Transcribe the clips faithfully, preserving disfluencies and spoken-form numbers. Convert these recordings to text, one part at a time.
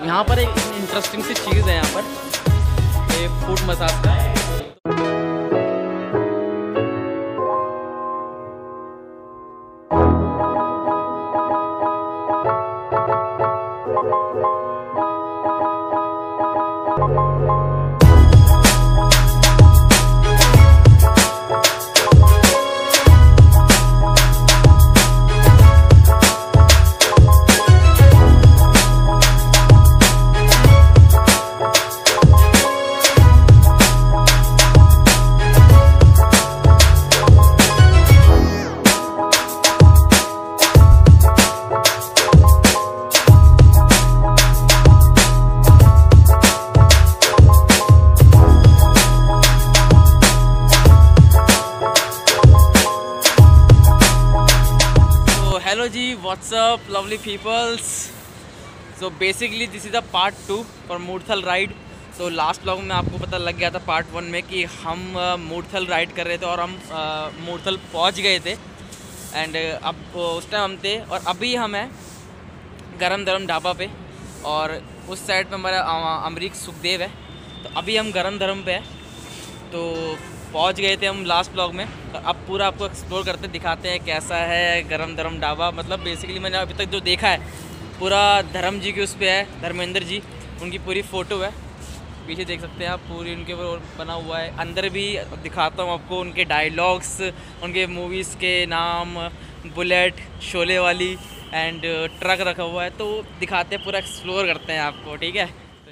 यहाँ पर एक इंटरेस्टिंग सी चीज़ है यहाँ पर, ये फुट मसाज का। हेलो जी, what's up lovely peoples. So basically this is the part two for Murthal ride. तो लास्ट ब्लॉग में आपको पता लग गया था पार्ट वन में कि हम मूर्थल राइड कर रहे थे और हम मूर्थल पहुंच गए थे। एंड अब उस टाइम हम थे और अभी हम हैं गरम धरम ढाबा पे, और उस साइड पे हमारा अमरीक सुखदेव है। तो अभी हम गरम धरम पे हैं, तो पहुंच गए थे हम लास्ट ब्लॉग में। तो अब पूरा आपको एक्सप्लोर करते दिखाते हैं कैसा है गरम धरम ढाबा। मतलब बेसिकली मैंने अभी तक जो देखा है पूरा धर्म जी के उस पे है, धर्मेंद्र जी, उनकी पूरी फ़ोटो है पीछे देख सकते हैं आप, पूरी उनके ऊपर बना हुआ है। अंदर भी दिखाता हूँ आपको उनके डायलॉग्स, उनके मूवीज़ के नाम, बुलेट, शोले वाली एंड ट्रक रखा हुआ है। तो दिखाते हैं, पूरा एक्सप्लोर करते हैं आपको, ठीक है।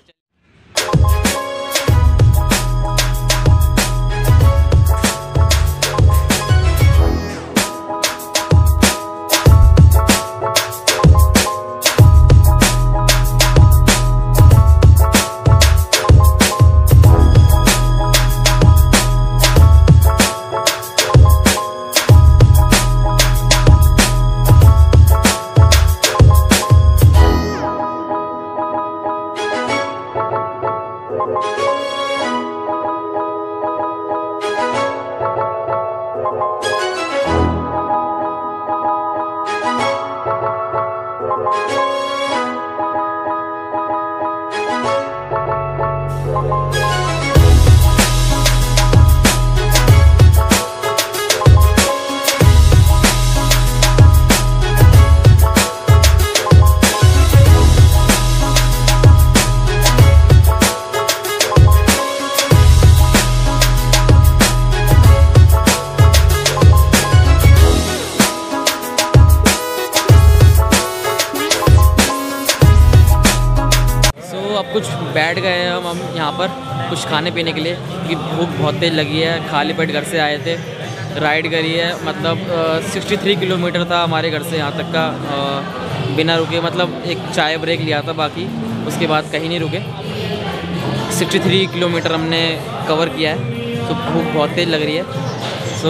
अब कुछ बैठ गए हैं हम हम यहाँ पर कुछ खाने पीने के लिए, क्योंकि भूख बहुत तेज़ लगी है। खाली पेट घर से आए थे, राइड करी है। मतलब तिरसठ किलोमीटर था हमारे घर से यहाँ तक का, आ, बिना रुके। मतलब एक चाय ब्रेक लिया था, बाकी उसके बाद कहीं नहीं रुके। तिरसठ किलोमीटर हमने कवर किया है, तो भूख बहुत तेज़ लग रही है। सो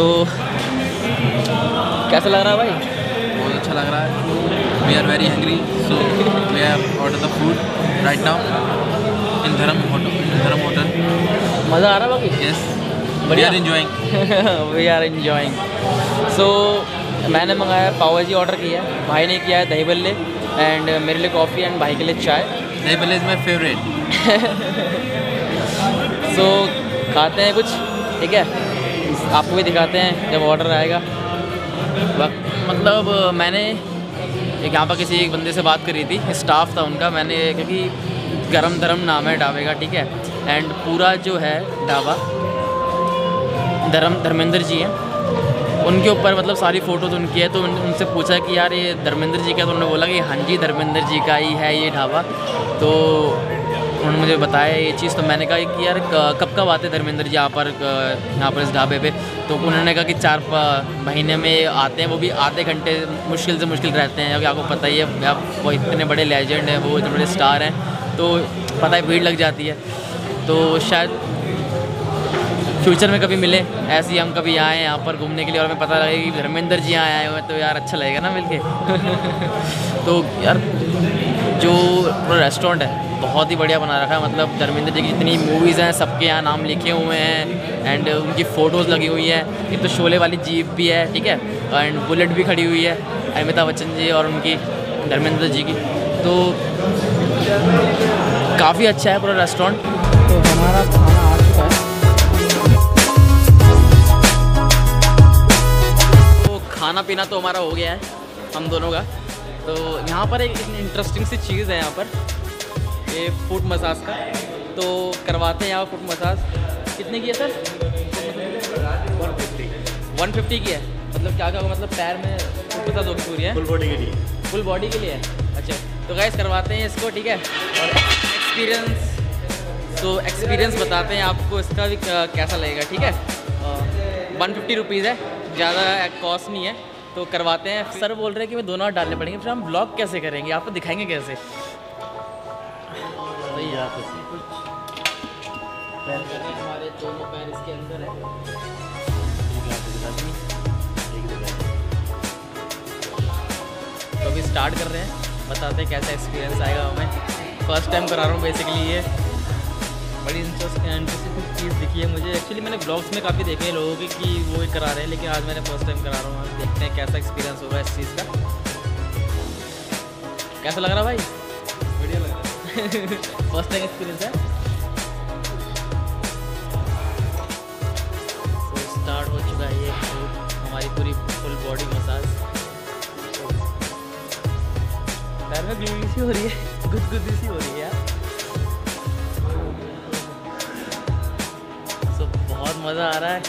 कैसा लग रहा है भाई? बहुत अच्छा लग रहा है। We are very hungry, so we have order the food right now in Dharam hotel. In Dharam hotel मज़ा आ रहा है बाकी? Yes, we are enjoying. We are enjoying. So मैंने मंगाया पाव भाजी ऑर्डर किया है, भाई ने किया है दही बल्ले, एंड मेरे लिए कॉफ़ी एंड भाई के लिए चाय। दही बल्ले इज़ माई फेवरेट। सो खाते हैं कुछ, ठीक है, आपको भी दिखाते हैं जब ऑर्डर आएगा। मतलब मैंने एक यहाँ पर किसी एक बंदे से बात करी थी, स्टाफ था उनका। मैंने, क्योंकि गरम धरम नाम है ढाबे का, ठीक है, एंड पूरा जो है ढाबा धर्म धर्मेंद्र जी हैं, उनके ऊपर मतलब सारी फ़ोटोज़ उनकी है। तो उन, उनसे पूछा कि यार ये धर्मेंद्र जी का, तो उन्होंने बोला कि हाँ जी धर्मेंद्र जी का ही है ये ढाबा। तो उन्होंने मुझे बताया ये चीज़। तो मैंने कहा कि यार कब कब आते धर्मेंद्र जी यहाँ पर यहाँ पर इस ढाबे पे? तो उन्होंने कहा कि चार महीने में आते हैं, वो भी आधे घंटे मुश्किल से मुश्किल रहते हैं, क्योंकि आपको पता ही है आप, वो इतने बड़े लेजेंड हैं, वो इतने बड़े स्टार हैं, तो पता है भीड़ लग जाती है। तो शायद फ्यूचर में कभी मिले ऐसे ही, हम कभी आएँ यहाँ पर घूमने के लिए और हमें पता लगे कि धर्मेंद्र जी यहाँ आए हुए हैं, तो यार अच्छा लगेगा ना मिलके। तो यार जो रेस्टोरेंट है बहुत ही बढ़िया बना रखा है। मतलब धर्मेंद्र जी की जितनी मूवीज़ हैं सबके यहाँ नाम लिखे हुए हैं, एंड उनकी फ़ोटोज़ लगी हुई हैं। एक तो शोले वाली जीप भी है, ठीक है, एंड बुलेट भी खड़ी हुई है अमिताभ बच्चन जी और उनकी, धर्मेंद्र जी की। तो काफ़ी अच्छा है पूरा रेस्टोरेंट। तो हमारा खाना आ चुका है। तो खाना पीना तो हमारा हो गया है हम दोनों का। तो यहाँ पर एक इंटरेस्टिंग सी चीज़ है यहाँ पर, ये फुट मसाज का। तो करवाते हैं यहाँ फुट मसाज। कितने की है सर? वन फिफ्टी की है। मतलब क्या क्या होगा, मतलब पैर में फुट मसाज होगी पूरी है? फुल बॉडी के लिए। फुल बॉडी के लिए है। अच्छा, तो गाइस करवाते हैं इसको, ठीक है। और एक्सपीरियंस, तो एक्सपीरियंस बताते हैं आपको इसका भी कैसा लगेगा, ठीक है। वन फिफ्टी रुपीज़ है, ज़्यादा कॉस्ट नहीं है। तो करवाते हैं। सर बोल रहे हैं कि मैं दोनों हाथ डालने पड़ेंगे, फिर हम ब्लॉग कैसे करेंगे, आपको दिखाएंगे कैसे? हमारे दोनों पैर इसके अंदर है। तो अभी स्टार्ट कर रहे हैं, बताते हैं कैसा एक्सपीरियंस आएगा हमें। फर्स्ट टाइम करा रहा हूँ बेसिकली ये। बड़ी इंटरेस्टिंग चीज़ दिखी है मुझे। एक्चुअली मैंने ब्लॉग्स में काफ़ी देखे हैं लोगों के कि वो ही करा रहे हैं, लेकिन आज मैंने फर्स्ट टाइम करा रहा हूँ। देखते हैं कैसा एक्सपीरियंस होगा इस चीज़ का। कैसा लग रहा भाई? बढ़िया लग रहा है। फर्स्ट टाइम एक्सपीरियंस है। तो स्टार्ट हो चुका है ये हमारी पूरी फुल बॉडी मसाज। पैर में ग्लूई सी हो रही है, गुदगुदी सी हो रही है यार। तो बहुत मज़ा आ रहा है।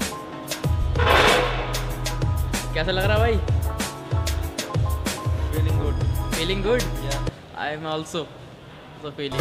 कैसा लग रहा है भाई? Feeling good. Feeling good? I am also so feeling.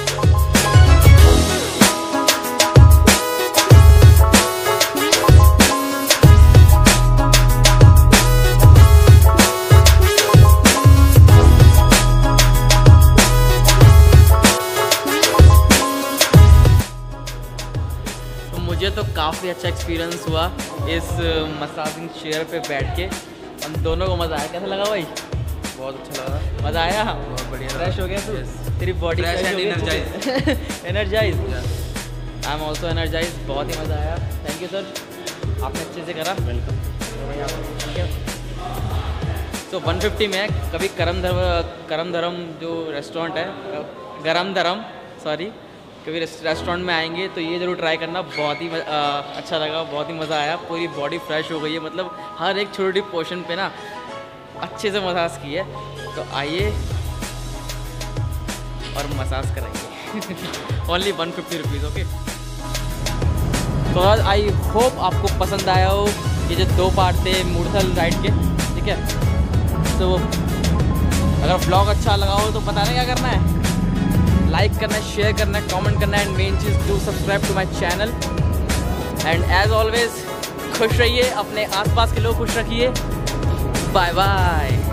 मुझे तो काफ़ी अच्छा एक्सपीरियंस हुआ इस मसाजिंग चेयर पे बैठ के। हम दोनों को मज़ा आया। कैसा लगा भाई? बहुत अच्छा लगा। मज़ा आया? बहुत बढ़िया। फ्रेश हो गया तू? तेरी body fresh and energize. Energize. I am also energize. बहुत ही मज़ा आया। थैंक यू सर, आपने अच्छे से करा। वेलकम। ठीक है। तो वन फिफ्टी में कभी करम धर्म करम धर्म जो रेस्टोरेंट है, गरम धर्म सॉरी, कभी रेस्टोरेंट में आएंगे तो ये ज़रूर ट्राई करना। बहुत ही आ, अच्छा लगा, बहुत ही मज़ा आया। पूरी बॉडी फ्रेश हो गई है। मतलब हर एक छोटी पोर्शन पे ना अच्छे से मसाज की है। तो आइए और मसाज कराइए। Only one fifty rupees. Okay, तो आई होप आपको पसंद आया हो ये जो दो पार्ट थे मूर्थल राइड के, ठीक है। तो अगर व्लॉग अच्छा लगा हो तो बताना क्या करना है, लाइक करना है, शेयर करना है, कमेंट करना है, एंड मेन चीज़ do subscribe to my channel. And as always खुश रहिए, अपने आसपास के लोग खुश रखिए। Bye bye.